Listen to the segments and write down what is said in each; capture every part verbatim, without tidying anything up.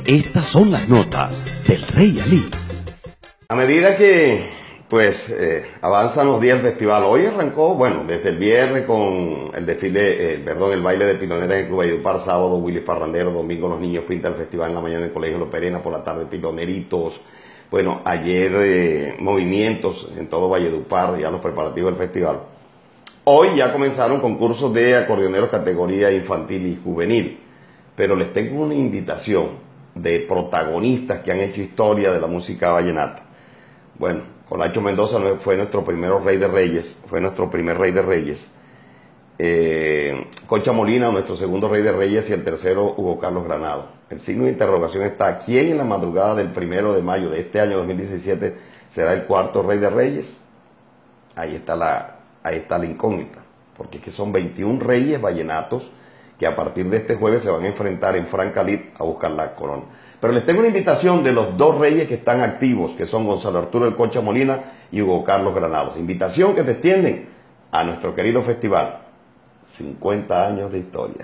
Estas son las notas del Rey Ali. A medida que pues eh, avanzan los días del festival, hoy arrancó, bueno, desde el viernes con el desfile, eh, perdón, el baile de piloneras en el Club Valledupar, sábado Willy Parrandero, domingo los niños pintan el festival, en la mañana en el Colegio Los Perena, por la tarde piloneritos. Bueno, ayer eh, movimientos en todo Valledupar, ya los preparativos del festival. Hoy ya comenzaron concursos de acordeoneros categoría infantil y juvenil, pero les tengo una invitación de protagonistas que han hecho historia de la música vallenata. Bueno, Colacho Mendoza fue nuestro primer rey de reyes, fue nuestro primer rey de reyes. Eh, Concha Molina, nuestro segundo rey de reyes, y el tercero, Hugo Carlos Granado. El signo de interrogación está: ¿quién en la madrugada del primero de mayo de este año dos mil diecisiete será el cuarto rey de reyes? Ahí está la, ahí está la incógnita, porque es que son veintiún reyes vallenatos que a partir de este jueves se van a enfrentar en Francalit a buscar la corona. Pero les tengo una invitación de los dos reyes que están activos, que son Gonzalo Arturo El Concha Molina y Hugo Carlos Granados. Invitación que te extienden a nuestro querido festival. cincuenta años de historia.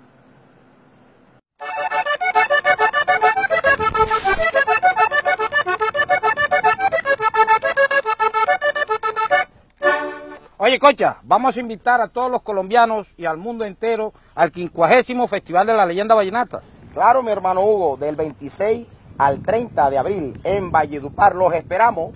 Oye, Concha, vamos a invitar a todos los colombianos y al mundo entero al quincuagésimo Festival de la Leyenda Vallenata. Claro, mi hermano Hugo, del veintiséis al treinta de abril en Valledupar. Los esperamos.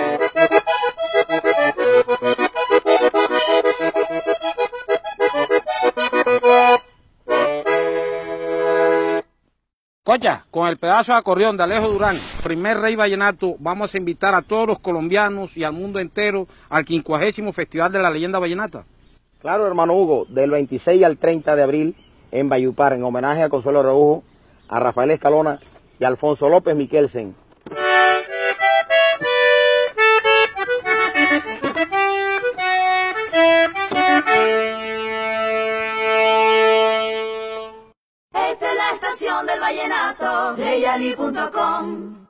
Concha, con el pedazo de acordeón de Alejo Durán, primer rey vallenato, vamos a invitar a todos los colombianos y al mundo entero al quincuagésimo Festival de la Leyenda Vallenata. Claro, hermano Hugo, del veintiséis al treinta de abril en Valledupar, en homenaje a Consuelo Reujo, a Rafael Escalona y a Alfonso López Miquelsen. Esta es la estación del vallenato, rey ali punto com.